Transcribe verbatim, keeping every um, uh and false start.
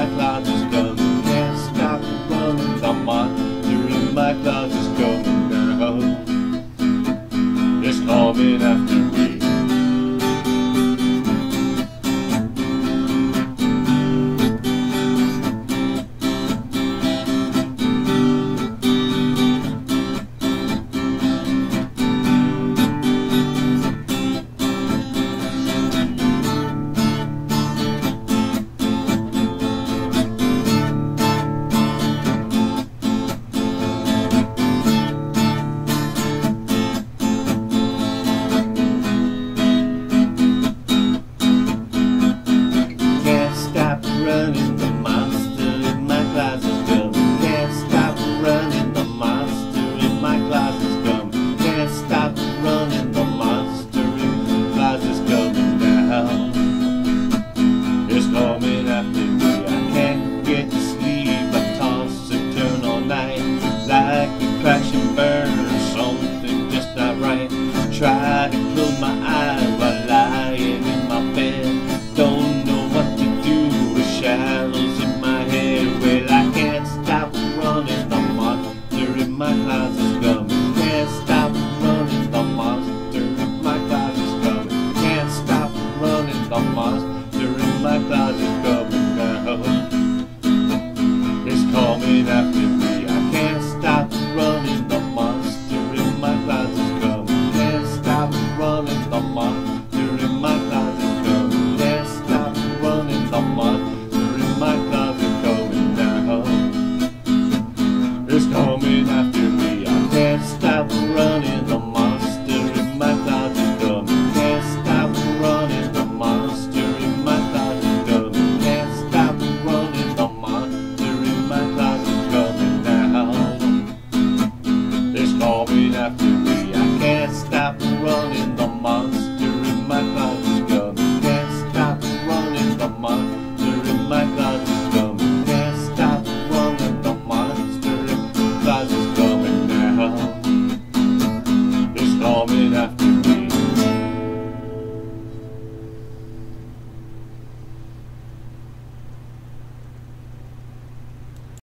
my closet's coming. Can't stop running, the monster in my closet's coming now. It's coming after me. Running, the monster in my closet's coming. Can't stop running, the monster in my closet's coming. Can't stop running, the monster in my closet's coming now. It's coming after me. I can't get to sleep. I toss and turn all night like a crash and burn or something just not right. Try to close my eyes while lying in my bed. Don't know what to do. Shadows in my head. Well, I can't stop running, the monster in my closet's coming. Can't stop running, the monster in my closet's coming. Can't stop running, the monster in my closet's coming now. It's coming after me. I can't stop running, the monster in my closet's coming. Can't stop running, the monster in my closet's coming. Can't stop running, the monster my closet coming now. It's coming after me. I can't stop running, the monster in my closet coming. Can't stop running, the monster in my closet coming. Can't stop running, the monster in my closet coming now. It's coming after me. I can't stop running, the monster